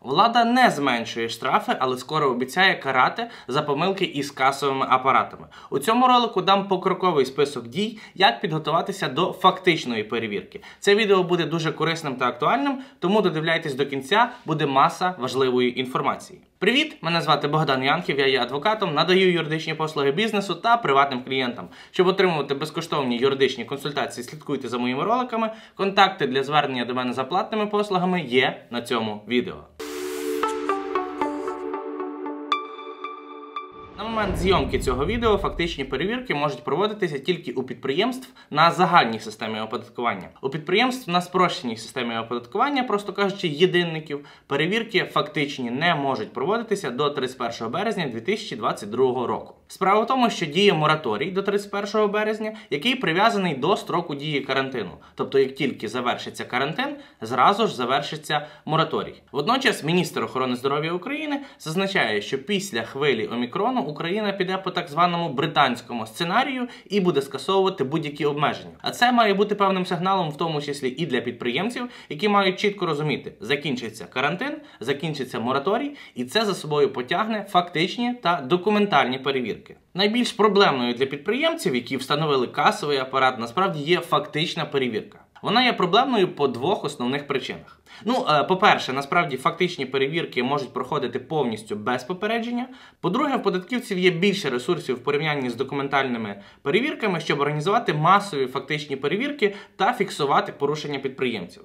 Влада не зменшує штрафи, але скоро обіцяє карати за помилки із касовими апаратами. У цьому ролику дам покроковий список дій, як підготуватися до фактичної перевірки. Це відео буде дуже корисним та актуальним, тому додивляйтесь до кінця, буде маса важливої інформації. Привіт! Мене звати Богдан Янків, я є адвокатом, надаю юридичні послуги бізнесу та приватним клієнтам. Щоб отримувати безкоштовні юридичні консультації, слідкуйте за моїми роликами. Контакти для звернення до мене за платними послугами є на цьому відео. На момент зйомки цього відео фактичні перевірки можуть проводитися тільки у підприємств на загальній системі оподаткування. У підприємств на спрощеній системі оподаткування, просто кажучи, єдинників, перевірки фактичні не можуть проводитися до 31 березня 2022 року. Справа в тому, що діє мораторій до 31 березня, який прив'язаний до строку дії карантину. Тобто, як тільки завершиться карантин, зразу ж завершиться мораторій. Водночас, міністр охорони здоров'я України зазначає, що після хвилі омікрону Україна піде по так званому британському сценарію і буде скасовувати будь-які обмеження. А це має бути певним сигналом, в тому числі і для підприємців, які мають чітко розуміти, закінчиться карантин, закінчиться мораторій, і це за собою потягне фактичні та документальні перевірки. Найбільш проблемною для підприємців, які встановили касовий апарат, насправді є фактична перевірка. Вона є проблемною по двох основних причинах. По-перше, насправді фактичні перевірки можуть проходити повністю без попередження. По-друге, в податківців є більше ресурсів в порівнянні з документальними перевірками, щоб організувати масові фактичні перевірки та фіксувати порушення підприємців.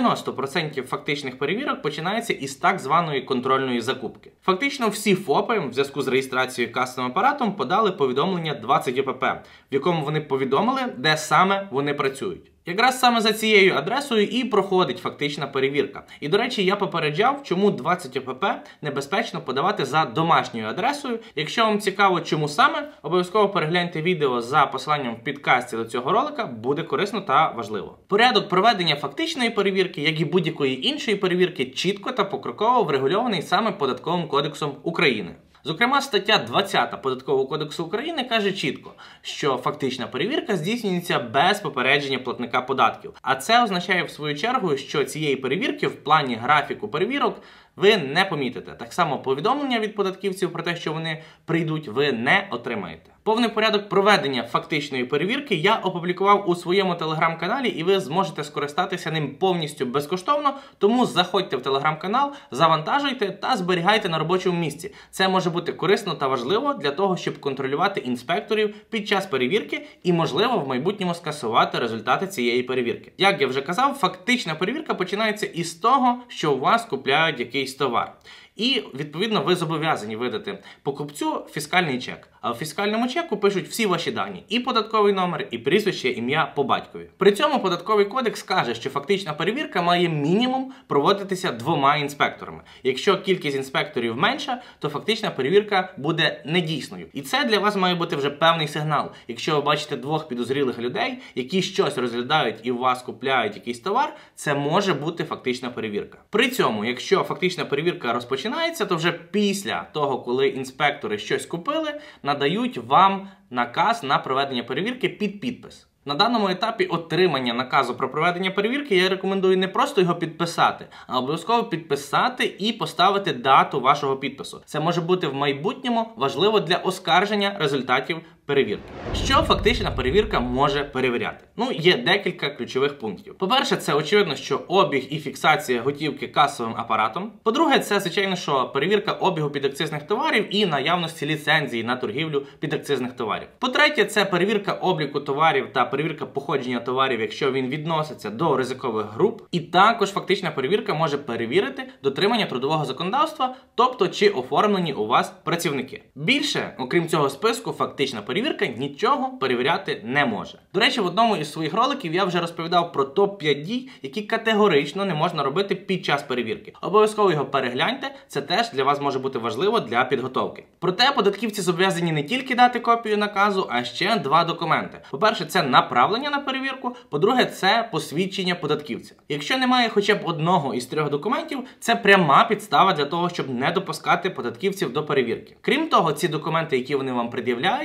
90% фактичних перевірок починається із так званої контрольної закупки. Фактично всі ФОПи в зв'язку з реєстрацією касовим апаратом подали повідомлення 20 ОПП, в якому вони повідомили, де саме вони працюють. Якраз саме за цією адресою і проходить фактична перевірка. І, до речі, я попереджав, чому 20 ОПП небезпечно подавати за домашньою адресою. Якщо вам цікаво, чому саме, обов'язково перегляньте відео за посиланням в підкасті до цього ролика, буде корисно та важливо. Порядок проведення фактичної перевірки, як і будь-якої іншої перевірки, чітко та покроково врегульований саме Податковим кодексом України. Зокрема, стаття 20 Податкового кодексу України каже чітко, що фактична перевірка здійснюється без попередження платника податків. А це означає, в свою чергу, що цієї перевірки в плані графіку перевірок ви не помітите. Так само повідомлення від податківців про те, що вони прийдуть, ви не отримаєте. Повний порядок проведення фактичної перевірки я опублікував у своєму телеграм-каналі, і ви зможете скористатися ним повністю безкоштовно, тому заходьте в телеграм-канал, завантажуйте та зберігайте на робочому місці. Це може бути корисно та важливо для того, щоб контролювати інспекторів під час перевірки і, можливо, в майбутньому скасувати результати цієї перевірки. Як я вже казав, фактична перевірка починається із того, що у вас купляють якийсь товар. І, відповідно, ви зобов'язані видати покупцю фіскальний чек. А в фіскальному чеку пишуть всі ваші дані. І податковий номер, і прізвище, ім'я по батькові. При цьому Податковий кодекс каже, що фактична перевірка має мінімум проводитися 2 інспекторами. Якщо кількість інспекторів менша, то фактична перевірка буде недійсною. І це для вас має бути вже певний сигнал. Якщо ви бачите 2 підозрілих людей, які щось розглядають і у вас купляють якийсь товар, це може бути фактична перевірка. При цьому, якщо фактична перевірка розпочинається, то вже після того, коли інспектори щось купили, надають вам наказ на проведення перевірки під підпис. На даному етапі отримання наказу про проведення перевірки я рекомендую не просто його підписати, а обов'язково підписати і поставити дату вашого підпису. Це може бути в майбутньому важливо для оскарження результатів перевірки. Що фактична перевірка може перевіряти? Є декілька ключових пунктів. По-перше, це очевидно, що обіг і фіксація готівки касовим апаратом. По-друге, це, звичайно, що перевірка обігу підакцизних товарів і наявності ліцензії на торгівлю підакцизних товарів. По-третє, це перевірка обліку товарів та перевірка походження товарів, якщо він відноситься до ризикових груп. І також фактична перевірка може перевірити дотримання трудового законодавства, тобто чи оформлені у вас працівники. Більше, окрім цього списку, фактична перевірка нічого перевіряти не може. До речі, в одному із своїх роликів я вже розповідав про топ-5 дій, які категорично не можна робити під час перевірки. Обов'язково його перегляньте, це теж для вас може бути важливо для підготовки. Проте податківці зобов'язані не тільки дати копію наказу, а ще 2 документи. По-перше, це направлення на перевірку, по-друге, це посвідчення податківця. Якщо немає хоча б одного із 3 документів, це пряма підстава для того, щоб не допускати податківців до перевірки. Крім того, ці документи, які вони вам пред'являють, мають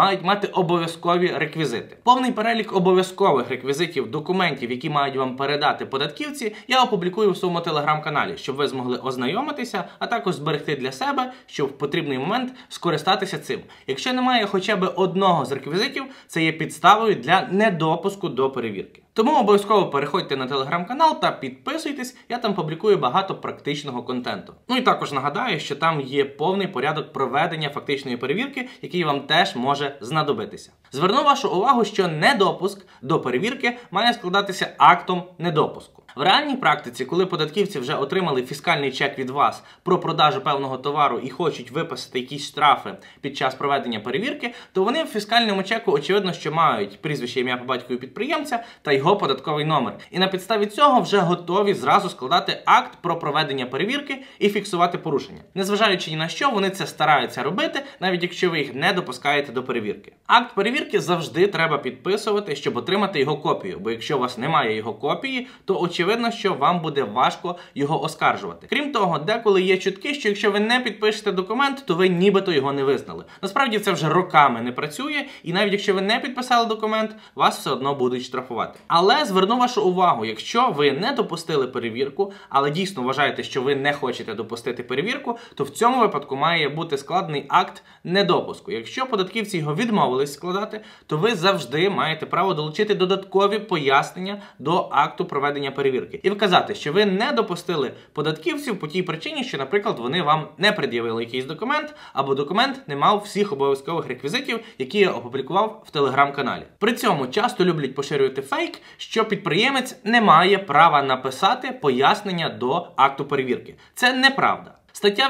мають мати обов'язкові реквізити. Повний перелік обов'язкових реквізитів документів, які мають вам передати податківці, я опублікую в своєму телеграм-каналі, щоб ви змогли ознайомитися, а також зберегти для себе, щоб в потрібний момент скористатися цим. Якщо немає хоча б одного з реквізитів, це є підставою для недопуску до перевірки. Тому обов'язково переходьте на телеграм-канал та підписуйтесь, я там публікую багато практичного контенту. Ну і також нагадаю, що там є повний порядок проведення фактичної перевірки, який вам теж може знадобитися. Зверну вашу увагу, що недопуск до перевірки має складатися актом недопуску. В реальній практиці, коли податківці вже отримали фіскальний чек від вас про продажу певного товару і хочуть виписати якісь штрафи під час проведення перевірки, то вони в фіскальному чеку очевидно, що мають прізвище, ім'я по батькові підприємця та його податковий номер. І на підставі цього вже готові зразу складати акт про проведення перевірки і фіксувати порушення. Незважаючи ні на що, вони це стараються робити, навіть якщо ви їх не допускаєте до перевірки. Акт перевірки завжди треба підписувати, щоб отримати його копію, бо якщо у вас немає його копії, то очевидно, що вам буде важко його оскаржувати. Крім того, деколи є чутки, що якщо ви не підпишете документ, то ви нібито його не визнали. Насправді це вже роками не працює, і навіть якщо ви не підписали документ, вас все одно будуть штрафувати. Але зверну вашу увагу, якщо ви не допустили перевірку, але дійсно вважаєте, що ви не хочете допустити перевірку, то в цьому випадку має бути складений акт недопуску. Якщо податківці його відмовились складати, то ви завжди маєте право долучити додаткові пояснення до акту проведення перевірки. І вказати, що ви не допустили податківців по тій причині, що, наприклад, вони вам не пред'явили якийсь документ, або документ не мав всіх обов'язкових реквізитів, які я опублікував в телеграм-каналі. При цьому часто люблять поширювати фейк, що підприємець не має права написати пояснення до акту перевірки. Це неправда. Стаття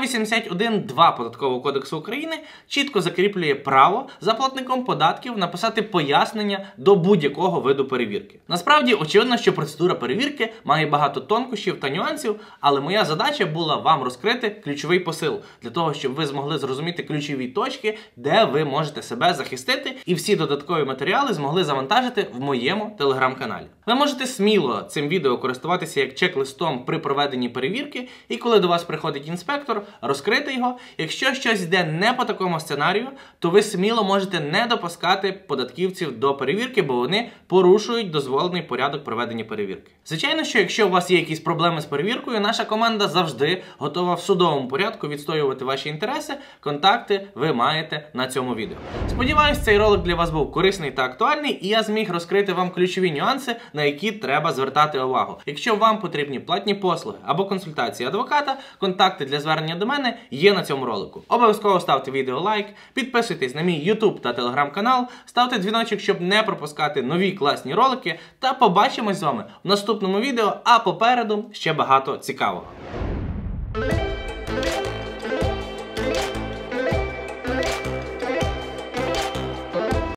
81.2 Податкового кодексу України чітко закріплює право за платником податків написати пояснення до будь-якого виду перевірки. Насправді, очевидно, що процедура перевірки має багато тонкощів та нюансів, але моя задача була вам розкрити ключовий посил, для того, щоб ви змогли зрозуміти ключові точки, де ви можете себе захистити, і всі додаткові матеріали змогли завантажити в моєму телеграм-каналі. Ви можете сміло цим відео користуватися як чек-листом при проведенні перевірки, і коли до вас приходить інспектор, розкрити його. Якщо щось йде не по такому сценарію, то ви сміло можете не допускати податківців до перевірки, бо вони порушують дозволений порядок проведення перевірки. Звичайно, що якщо у вас є якісь проблеми з перевіркою, наша команда завжди готова в судовому порядку відстоювати ваші інтереси. Контакти ви маєте на цьому відео. Сподіваюсь, цей ролик для вас був корисний та актуальний, і я зміг розкрити вам ключові нюанси, на які треба звертати увагу. Якщо вам потрібні платні послуги або консультації адвоката, контакти для звернення до мене є на цьому ролику. Обов'язково ставте відео лайк, підписуйтесь на мій YouTube та Telegram канал, ставте дзвіночок, щоб не пропускати нові класні ролики, та побачимось з вами в наступному відео, а попереду ще багато цікавого.